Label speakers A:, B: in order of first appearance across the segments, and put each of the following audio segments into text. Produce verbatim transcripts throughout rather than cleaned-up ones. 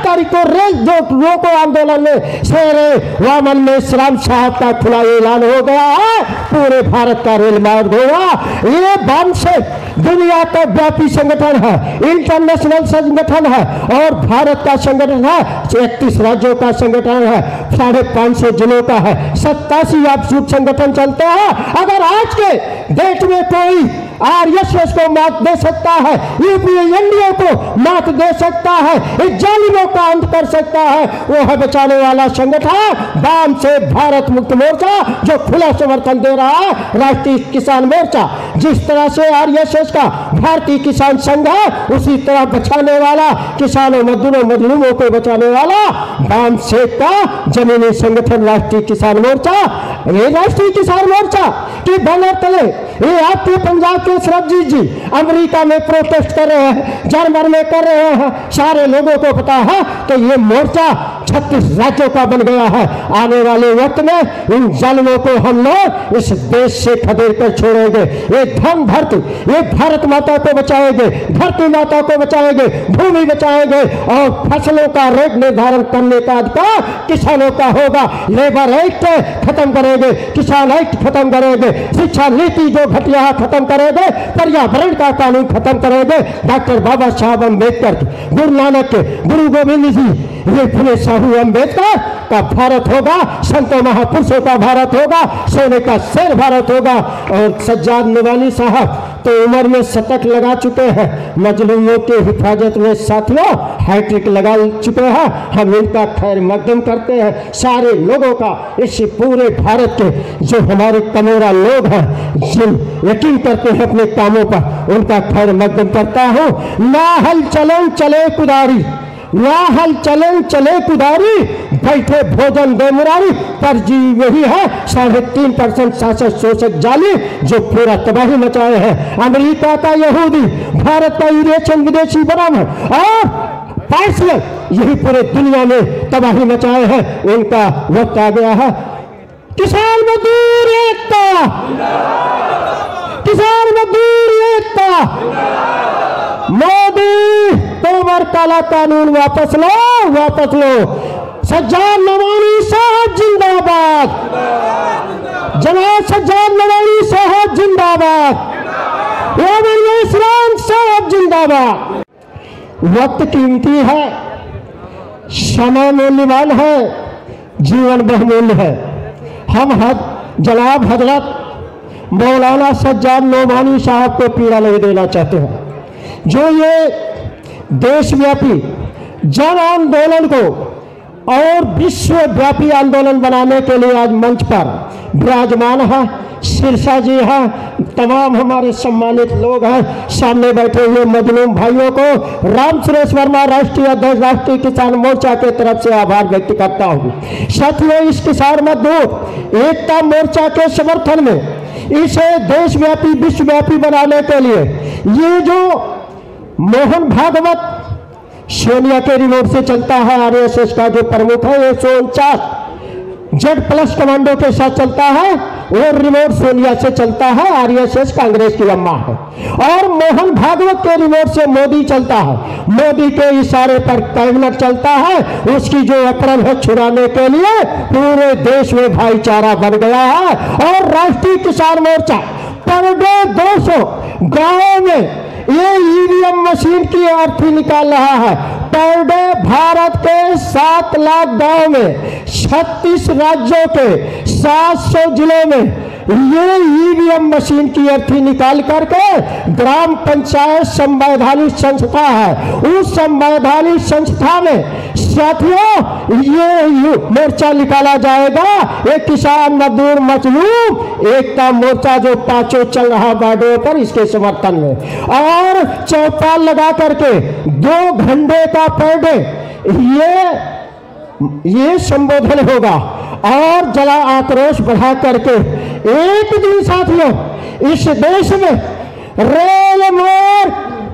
A: तारीख को रेल जो रोको आंदोलन में शेरे वामन में श्याम साहब का खुला ऐलान हो गया है, पूरे भारत का रेल मार्ग होगा। ये बाम से दुनिया का व्यापी संगठन है, इंटरनेशनल संगठन है और भारत का संगठन है, इकतीस राज्यों का संगठन है, साढ़े पांच सौ जिलों का है, सत्तासी आपसूट संगठन चलते हैं। अगर आज के डेट में कोई आरएसएस को मात दे सकता है, यूपीए एनडीए को मात दे सकता है, इस जालिमों का अंत कर सकता है, वो है बचाने वाला संगठन वाम से भारत मुक्त मोर्चा, जो खुला समर्थन दे रहा है राष्ट्रीय किसान मोर्चा। जिस तरह से आरएसएस का भारतीय किसान संघ है, उसी तरह बचाने वाला किसानों मजदूरों मजलूमों को बचाने वाला वाम से का जमीनी संगठन राष्ट्रीय किसान मोर्चा। ये राष्ट्रीय किसान मोर्चा की बैनर तले ये आपके पंजाब के सरबजीत जी अमेरिका में प्रोटेस्ट कर रहे हैं, जर्मन में कर रहे हैं, सारे लोगों को पता है कि ये मोर्चा छत्तीस राज्यों का बन गया है। आने वाले वक्त में इन जालिमों को हम लोग इस देश से खदेड़ कर छोड़ेंगे। ये धन धरती, ये भारत माता को बचाएंगे, धरती माता को बचाएंगे, भूमि बचाएंगे और फसलों का रेट निर्धारण करने का अधिकार किसानों का होगा। लेबर एक्ट खत्म करेंगे, किसान एक्ट खत्म करेंगे, शिक्षा नीति जो घटिया है खत्म करेंगे, पर्यावरण का कानून खत्म करेंगे। डॉक्टर बाबा साहब अम्बेडकर, गुरु नानक के, गुरु गोविंद जी, ये फुले साहू अम्बेडकर का भारत होगा, संतों महापुरुषों का भारत होगा, सोने का शेर भारत होगा। और सज्जाद नूरानी साहब तो उम्र में शतक लगा चुके हैं, मजलूमों के हिफाजत में साथियों हैट्रिक लगा चुके हैं। हम इनका खैर मकदम करते हैं, सारे लोगों का, इस पूरे भारत के जो हमारे कमोरा लोग हैं, जिन यकीन करते हैं अपने कामों पर, उनका खैर मकदम करता हूँ। ना हल चलन चले कुदारी, ना हल चलन चले कुदारी, बैठे भोजन दे मुरारी, पर जी वही है साढ़े तीन परसेंट शासक शोषक जाली जो पूरा तबाही मचाए हैं। अमेरिका का यहूदी, भारत का यूरेशियन विदेशी ब्राह्मण और पारसी, यही पूरे दुनिया में तबाही मचाए हैं। उनका वक्त आ गया है। किसान मजदूर एकता, किसान मजदूर एकता। मोदी तोमर काला कानून वापस लो, वापस लो। सज्जाद नवानी साहब जिंदाबाद, जनाब सज्जाद नवानी साहब जिंदाबाद, इस्लाम साहब जिंदाबाद। वक्त कीमती है, समय मूल्यवान है, जीवन बहुमूल्य है। हम हद जनाब हजरत मौलाना सज्जाद नवानी साहब को पीड़ा नहीं देना चाहते हैं, जो ये देशव्यापी जन आंदोलन को और विश्वव्यापी आंदोलन बनाने के लिए आज मंच पर विराजमान है। सिरसा जी हैं, तमाम हमारे सम्मानित लोग हैं, सामने बैठे हुए मजलूम भाइयों को राम सुरेश वर्मा राष्ट्रीय अध्यक्ष राष्ट्रीय किसान मोर्चा के तरफ से आभार व्यक्त करता हूँ। साथियों, इस किसान मजदूर एकता मोर्चा के समर्थन में इसे देशव्यापी विश्वव्यापी बनाने के लिए ये जो मोहन भागवत सोनिया के रिमोट से चलता है, आरएसएस का जो प्रमुख है, एक सौ उनचास जेड प्लस कमांडो के साथ चलता है, वो रिमोट सोनिया से चलता है, आरएसएस कांग्रेस की अम्मा है। और मोहन भागवत के रिमोट से मोदी चलता है, मोदी के इशारे पर कैबिनेट चलता है। उसकी जो अकड़न है छुड़ाने के लिए पूरे देश में भाईचारा बन गया है। और राष्ट्रीय किसान मोर्चा पर डे दो सौ गाँव में ये ईवीएम मशीन की अर्थी निकाल रहा है। पर डे भारत के सात लाख गांव में, छत्तीस राज्यों के सात सौ जिलों में ये ईवीएम मशीन की अर्थी निकाल करके ग्राम पंचायत संवैधानिक संस्था है, उस संवैधानिक संस्था में साथियों ये मोर्चा निकाला जाएगा। एक किसान मजदूर मजलूम एकता मोर्चा जो पांचों चल रहा बाडों पर, इसके समर्थन में और चौपाल लगा करके दो घंटे का पर डे ये ये संबोधन होगा और जला आक्रोश बढ़ा करके एक दिन साथियों इस देश में रेल मार्ग,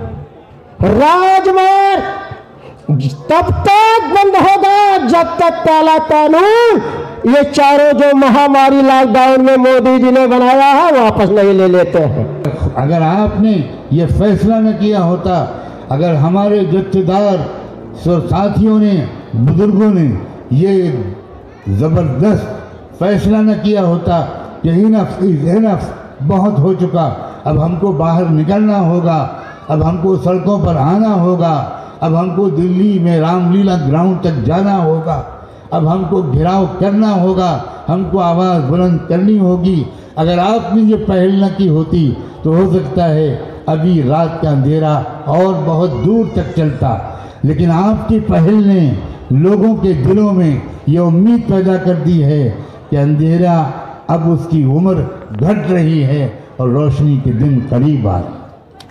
A: राजमार्ग तब तक बंद होगा जब तक काला कानून, ये चारों जो महामारी लॉकडाउन में मोदी जी ने बनाया है, वापस नहीं ले लेते हैं।
B: अगर आपने ये फैसला न किया होता, अगर हमारे जत्थेदार सो साथियों ने, बुजुर्गों ने ये ज़बरदस्त फैसला न किया होता कि इनफ इज इनफ, बहुत हो चुका, अब हमको बाहर निकलना होगा, अब हमको सड़कों पर आना होगा, अब हमको दिल्ली में रामलीला ग्राउंड तक जाना होगा, अब हमको घेराव करना होगा, हमको आवाज़ बुलंद करनी होगी। अगर आपने ये पहल न की होती तो हो सकता है अभी रात का अंधेरा और बहुत दूर तक चलता, लेकिन आपकी पहल ने लोगों के दिलों में ये उम्मीद पैदा कर दी है कि अंधेरा अब उसकी उम्र घट रही है और रोशनी के दिन करीब आ रहे।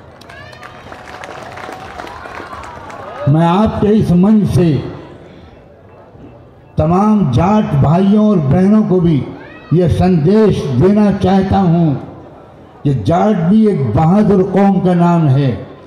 B: मैं आपके इस मंच से तमाम जाट भाइयों और बहनों को भी यह संदेश देना चाहता हूँ कि जाट भी एक बहादुर कौम का नाम है।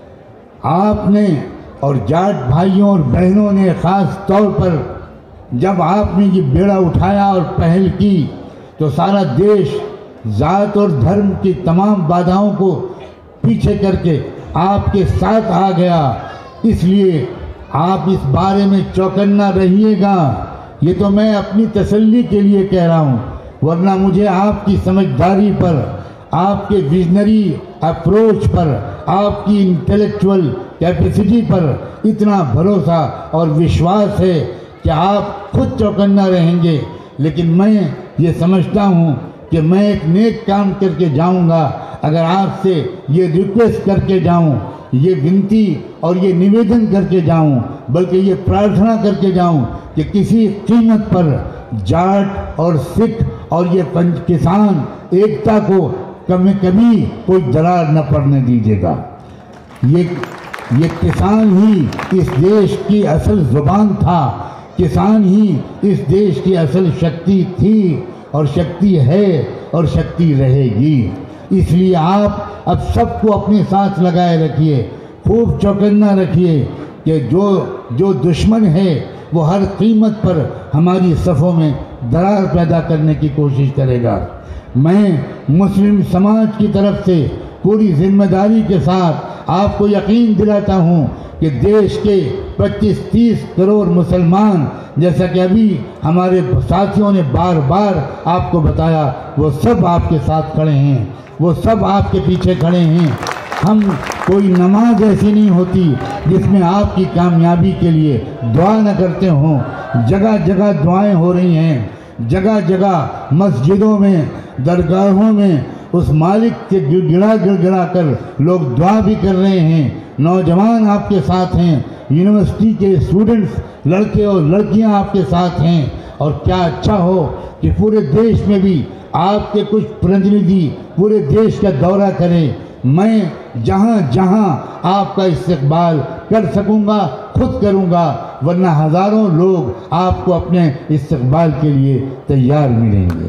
B: आपने और जाट भाइयों और बहनों ने ख़ास तौर पर जब आपने ये बेड़ा उठाया और पहल की तो सारा देश जात और धर्म की तमाम बाधाओं को पीछे करके आपके साथ आ गया। इसलिए आप इस बारे में चौकन्ना रहिएगा। ये तो मैं अपनी तसल्ली के लिए कह रहा हूँ, वरना मुझे आपकी समझदारी पर, आपके विजनरी अप्रोच पर, आपकी इंटेलेक्चुअल कैपेसिटी पर इतना भरोसा और विश्वास है कि आप खुद चौकन्ना रहेंगे। लेकिन मैं ये समझता हूँ कि मैं एक नेक काम करके जाऊँगा अगर आपसे ये रिक्वेस्ट करके जाऊँ, ये विनती और ये निवेदन करके जाऊँ, बल्कि ये प्रार्थना करके जाऊँ कि किसी कीमत पर जाट और सिख और ये पंच किसान एकता को कभी कभी कोई दरार न पड़ने दीजिएगा। ये ये किसान ही इस देश की असल जुबान था, किसान ही इस देश की असल शक्ति थी और शक्ति है और शक्ति रहेगी। इसलिए आप अब सबको अपने साथ लगाए रखिए, खूब चौकन्ना रखिए कि जो जो दुश्मन है वो हर कीमत पर हमारी सफ़ों में दरार पैदा करने की कोशिश करेगा। मैं मुस्लिम समाज की तरफ से पूरी जिम्मेदारी के साथ आपको यकीन दिलाता हूँ कि देश के पच्चीस तीस करोड़ मुसलमान, जैसा कि अभी हमारे साथियों ने बार बार आपको बताया, वो सब आपके साथ खड़े हैं, वो सब आपके पीछे खड़े हैं। हम कोई नमाज ऐसी नहीं होती जिसमें आपकी कामयाबी के लिए दुआ न करते हों। जगह जगह दुआएं हो रही हैं, जगह जगह मस्जिदों में, दरगाहों में उस मालिक के गिड़गिड़ा गिड़गिड़ा कर लोग दुआ भी कर रहे हैं। नौजवान आपके साथ हैं, यूनिवर्सिटी के स्टूडेंट्स, लड़के और लड़कियां आपके साथ हैं। और क्या अच्छा हो कि पूरे देश में भी आपके कुछ प्रतिनिधि पूरे देश का दौरा करें। मैं जहां जहां आपका इस्तकबाल कर सकूंगा खुद करूंगा, वरना हज़ारों लोग आपको अपने इस्तकबाल के लिए तैयार मिलेंगे।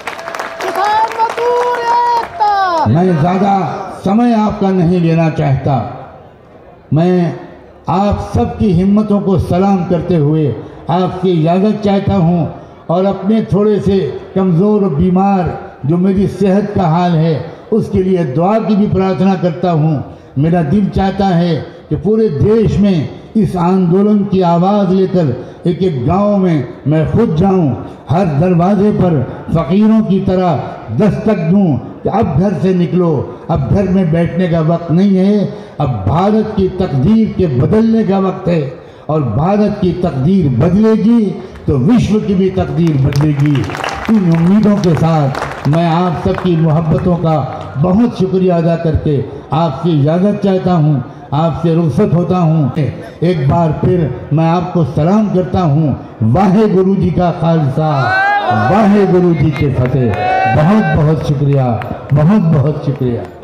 B: मैं ज़्यादा समय आपका नहीं लेना चाहता। मैं आप सबकी हिम्मतों को सलाम करते हुए आपकी इजाज़त चाहता हूँ और अपने थोड़े से कमज़ोर और बीमार जो मेरी सेहत का हाल है उसके लिए दुआ की भी प्रार्थना करता हूँ। मेरा दिल चाहता है कि पूरे देश में इस आंदोलन की आवाज़ लेकर एक एक गांव में मैं खुद जाऊं, हर दरवाजे पर फ़कीरों की तरह दस्तक दूं कि अब घर से निकलो, अब घर में बैठने का वक्त नहीं है, अब भारत की तकदीर के बदलने का वक्त है। और भारत की तकदीर बदलेगी तो विश्व की भी तकदीर बदलेगी। इन उम्मीदों के साथ मैं आप सबकी मोहब्बतों का बहुत शुक्रिया अदा करके आपसे इजाज़त चाहता हूँ, आपसे रुखसत होता हूँ। एक बार फिर मैं आपको सलाम करता हूँ। वाहे गुरु जी का खालसा, वाहे गुरु जी के फतेह। बहुत बहुत शुक्रिया, बहुत बहुत शुक्रिया।